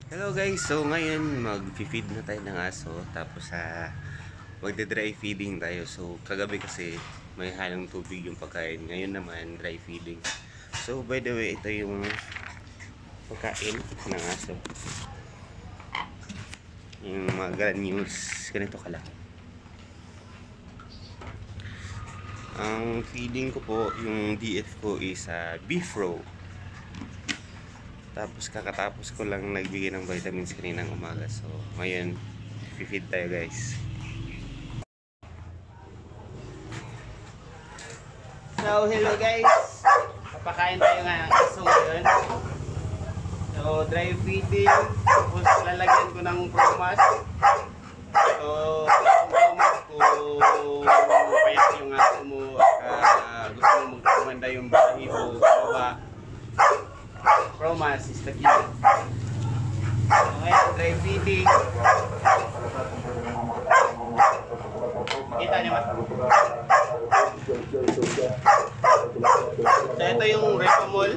Hello guys, so ngayon mag-feed na tayo ng aso tapos magde-dry feeding tayo. So kagabi kasi may halong tubig yung pagkain, ngayon naman dry feeding. So by the way, ito yung pagkain ng aso. Yung mga granules, ganito kalaki. Ang feeding ko po, yung DF ko is beef row. Tapos kakatapos ko lang nagbigay ng vitamins kaninang umaga. So ngayon, feed tayo guys. So hello guys, papakain tayo nga ng aso ngayon. So dry feeding, tapos lalagyan ko ng promas. So yung promas ko, payat yung aso mo, gusto mo magkumanda yung balahibo, baba. Promas is the key. So ngayon, dry feeding. Kita niyo ba? So ito yung Repamol.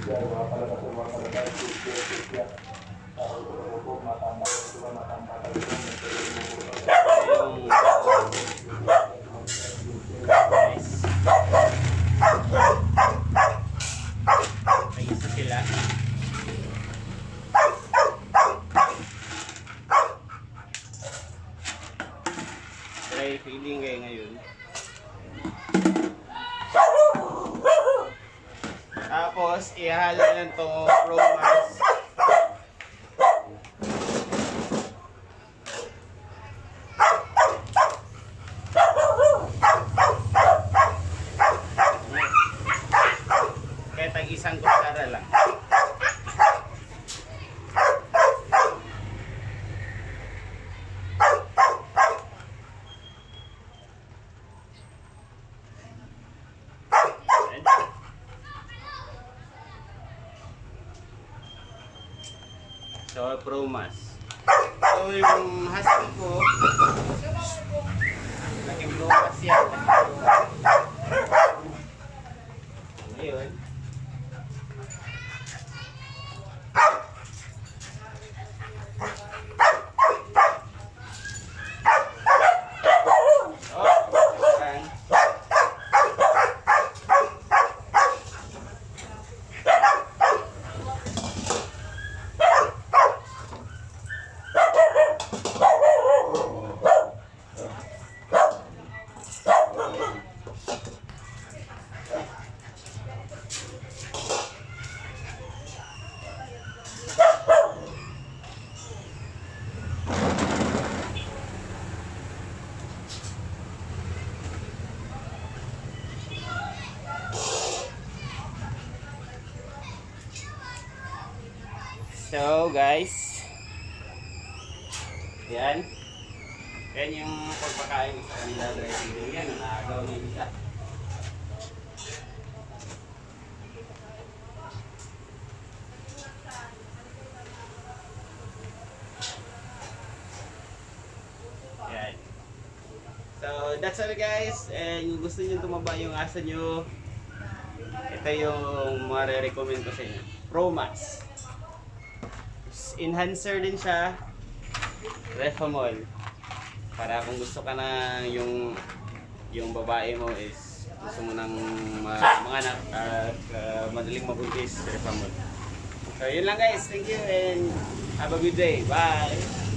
May isa sila. Dry feeding kayo ngayon. Tapos ihalo lang itong promas. Kahit ang isang kutsara lang. So, promas. So, yung husky ko, naging promas yan. Ngayon, so guys, yan yung pagpakain sa kanila dry feeding. Yan, naagaw na isa. Yan. So that's all guys, and kung gusto nyo tumaba yung asa nyo, ito yung marirecommend ko sa inyo, Promas. Enhancer din siya, Repamol. Para kung gusto ka na yung babae mo is gusto mo ng mga anak at madaling mabuntis, Repamol. So yun lang guys, thank you and have a good day. Bye!